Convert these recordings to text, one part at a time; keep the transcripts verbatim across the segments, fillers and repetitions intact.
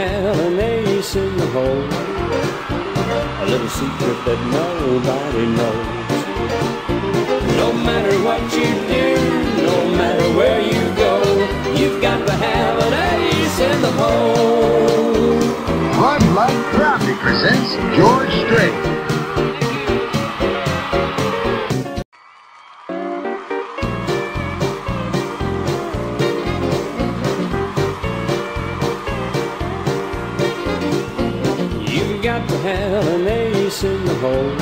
have an ace in the hole, a little secret that nobody knows. No matter what you do, no matter where you go, you've got to have an ace in the hole. Bud Light proudly presents George Strait. You've got to have an ace in the hole.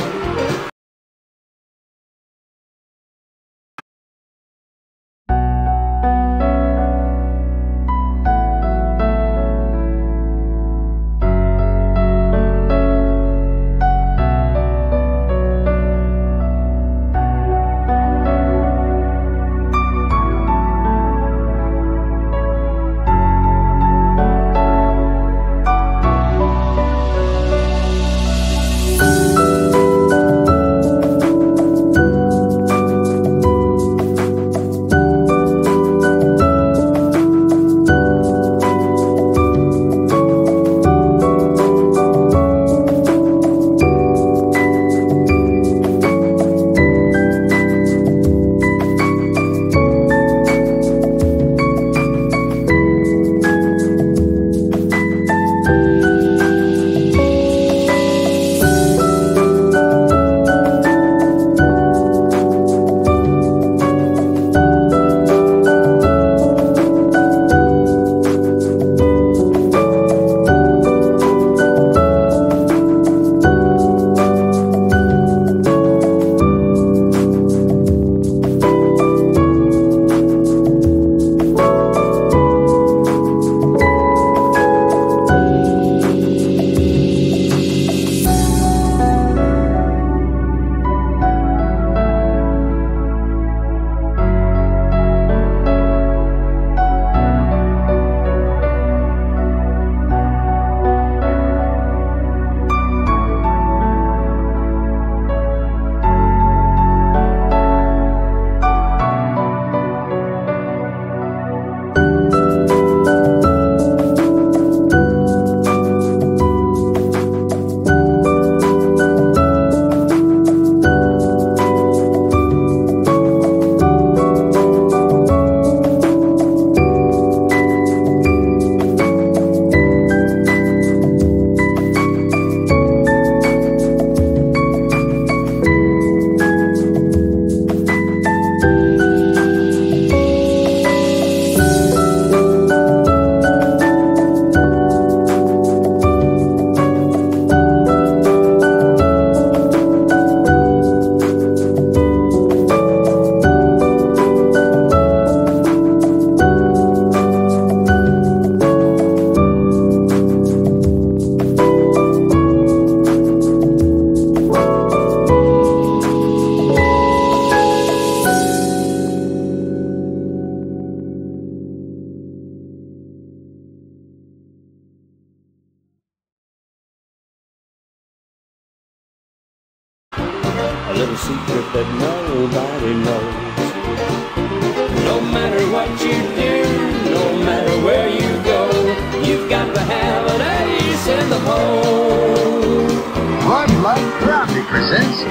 A little secret that nobody knows. No matter what you do, no matter where you go, you've got to have an ace in the hole. Bud Light proudly presents